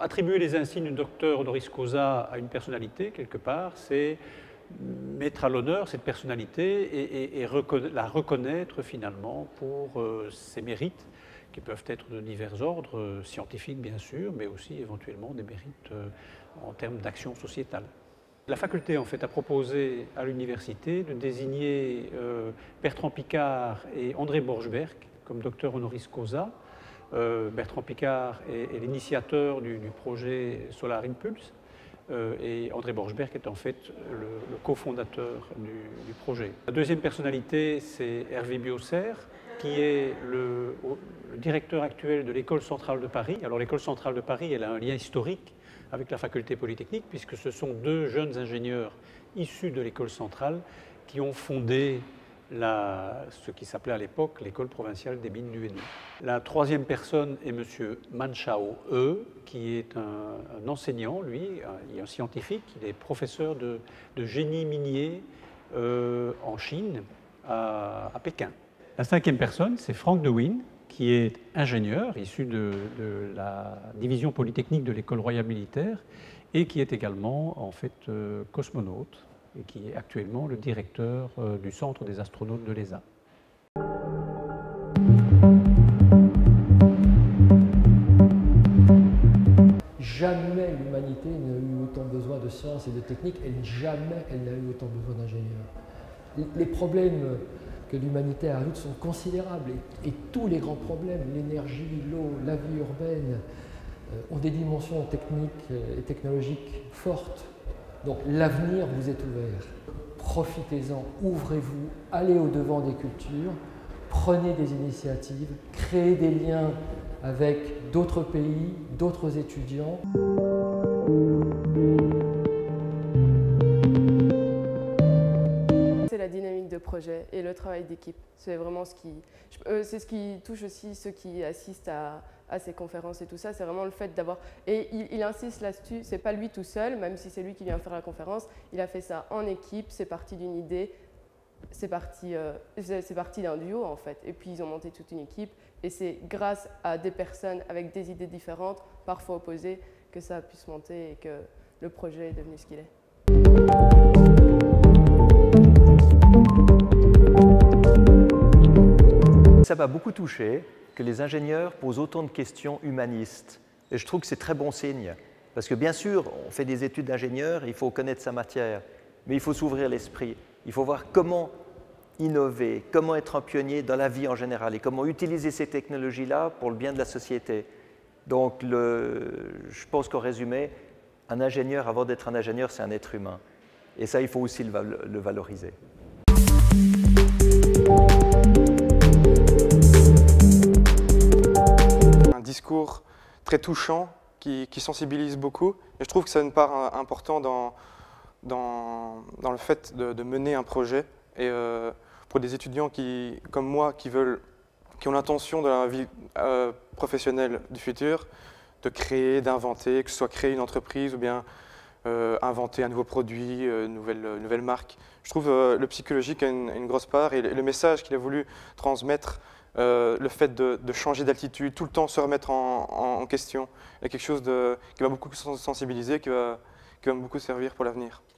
attribuer les insignes de docteur honoris causa à une personnalité, quelque part, c'est mettre à l'honneur cette personnalité et la reconnaître finalement pour ses mérites, qui peuvent être de divers ordres, scientifiques bien sûr, mais aussi éventuellement des mérites en termes d'action sociétale. La faculté en fait a proposé à l'université de désigner Bertrand Piccard et André Borschberg comme docteur honoris causa. Bertrand Piccard est l'initiateur du projet Solar Impulse et André Borschberg est en fait le cofondateur du projet. La deuxième personnalité, c'est Hervé Biosser, qui est le directeur actuel de l'École centrale de Paris. Alors l'École centrale de Paris, elle a un lien historique avec la faculté polytechnique, puisque ce sont deux jeunes ingénieurs issus de l'École centrale qui ont fondé ce qui s'appelait à l'époque l'École provinciale des mines du Hainaut. La troisième personne est M. Manchao qui est un enseignant, lui, il est un scientifique, il est professeur de génie minier en Chine, à Pékin. La cinquième personne, c'est Franck de Wiin, qui est ingénieur, issu de la division polytechnique de l'École royale militaire, et qui est également en fait cosmonaute, et qui est actuellement le directeur du Centre des astronautes de l'ESA. Jamais l'humanité n'a eu autant besoin de sciences et de techniques, et jamais elle n'a eu autant besoin d'ingénieurs. Les problèmes que l'humanité a à résoudre sont considérables, et tous les grands problèmes, l'énergie, l'eau, la vie urbaine, ont des dimensions techniques et technologiques fortes. Donc l'avenir vous est ouvert. Profitez-en, ouvrez-vous, allez au-devant des cultures, prenez des initiatives, créez des liens avec d'autres pays, d'autres étudiants. C'est la dynamique de projet et le travail d'équipe. C'est vraiment ce qui touche aussi ceux qui assistent à ces conférences et tout ça. C'est vraiment le fait d'avoir... Et il insiste là-dessus, c'est pas lui tout seul, même si c'est lui qui vient faire la conférence. Il a fait ça en équipe, c'est parti d'une idée, c'est parti d'un duo en fait. Et puis ils ont monté toute une équipe. Et c'est grâce à des personnes avec des idées différentes, parfois opposées, que ça a pu se monter et que le projet est devenu ce qu'il est. Ça m'a beaucoup touché que les ingénieurs posent autant de questions humanistes. Et je trouve que c'est très bon signe. Parce que bien sûr, on fait des études d'ingénieur, il faut connaître sa matière, mais il faut s'ouvrir l'esprit. Il faut voir comment innover, comment être un pionnier dans la vie en général et comment utiliser ces technologies-là pour le bien de la société. Donc, je pense qu'en résumé, un ingénieur, avant d'être un ingénieur, c'est un être humain. Et ça, il faut aussi le valoriser. Un discours très touchant qui sensibilise beaucoup. Et je trouve que ça a une part importante dans le fait de mener un projet. Et pour des étudiants comme moi qui ont l'intention dans la vie professionnelle du futur de créer, d'inventer, que ce soit créer une entreprise ou bien inventer un nouveau produit, une nouvelle marque. Je trouve le psychologique a une grosse part et le message qu'il a voulu transmettre, le fait de changer d'altitude, tout le temps se remettre en question, est quelque chose qui va beaucoup sensibiliser, qui va beaucoup servir pour l'avenir.